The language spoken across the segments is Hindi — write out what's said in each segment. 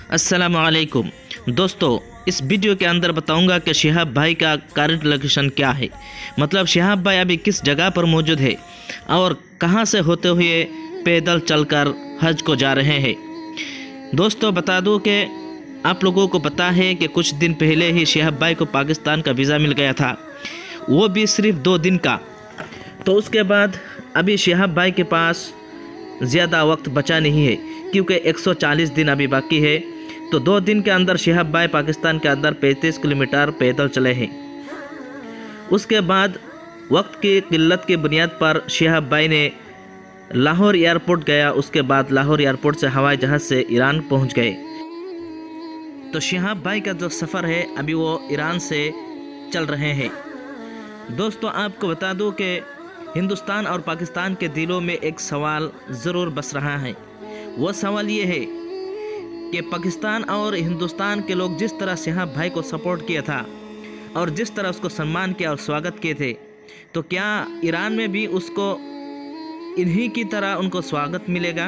अस्सलाम वालेकुम दोस्तों, इस वीडियो के अंदर बताऊंगा कि शिहाब भाई का करंट लोकेशन क्या है। मतलब शिहाब भाई अभी किस जगह पर मौजूद है और कहां से होते हुए पैदल चलकर हज को जा रहे हैं। दोस्तों बता दूं कि आप लोगों को पता है कि कुछ दिन पहले ही शिहाब भाई को पाकिस्तान का वीज़ा मिल गया था, वो भी सिर्फ 2 दिन का। तो उसके बाद अभी शिहाब भाई के पास ज़्यादा वक्त बचा नहीं है, क्योंकि 140 दिन अभी बाकी है। तो 2 दिन के अंदर शिहाब भाई पाकिस्तान के अंदर 35 किलोमीटर पैदल चले हैं। उसके बाद वक्त की किल्लत की बुनियाद पर शिहाब भाई ने लाहौर एयरपोर्ट गया। उसके बाद लाहौर एयरपोर्ट से हवाई जहाज़ से ईरान पहुंच गए। तो शिहाब भाई का जो सफ़र है अभी वो ईरान से चल रहे हैं। दोस्तों आपको बता दूं कि हिंदुस्तान और पाकिस्तान के दिलों में एक सवाल ज़रूर बस रहा है। वो सवाल ये है कि पाकिस्तान और हिंदुस्तान के लोग जिस तरह शिहाब भाई को सपोर्ट किया था और जिस तरह उसको सम्मान किया और स्वागत किए थे, तो क्या ईरान में भी उसको इन्हीं की तरह उनको स्वागत मिलेगा?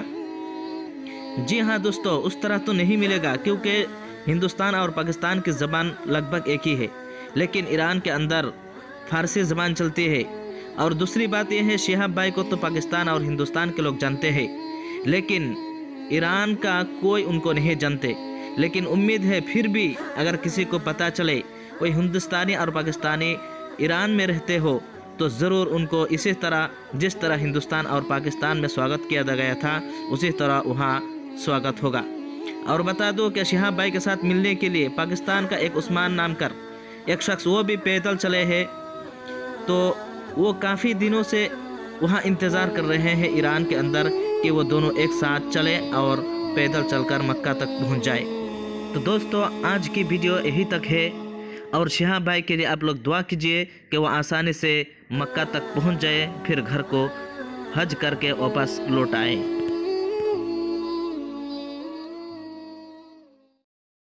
जी हाँ दोस्तों, उस तरह तो नहीं मिलेगा, क्योंकि हिंदुस्तान और पाकिस्तान की ज़बान लगभग एक ही है, लेकिन ईरान के अंदर फ़ारसी ज़बान चलती है। और दूसरी बात यह है, शिहाब भाई को तो पाकिस्तान और हिंदुस्तान के लोग जानते हैं, लेकिन ईरान का कोई उनको नहीं जानते। लेकिन उम्मीद है फिर भी अगर किसी को पता चले कोई हिंदुस्तानी और पाकिस्तानी ईरान में रहते हो, तो ज़रूर उनको इसी तरह जिस तरह हिंदुस्तान और पाकिस्तान में स्वागत किया गया था उसी तरह वहाँ स्वागत होगा। और बता दो कि शिहाब भाई के साथ मिलने के लिए पाकिस्तान का एक उस्मान नाम कर एक शख्स, वो भी पैदल चले हैं। तो वो काफ़ी दिनों से वहाँ इंतज़ार कर रहे हैं ईरान के अंदर कि वो दोनों एक साथ चले और पैदल चलकर मक्का तक पहुँच जाए। तो दोस्तों आज की वीडियो यही तक है, और शिहाब भाई के लिए आप लोग दुआ कीजिए कि वो आसानी से मक्का तक पहुँच जाए, फिर घर को हज करके वापस लौट आए।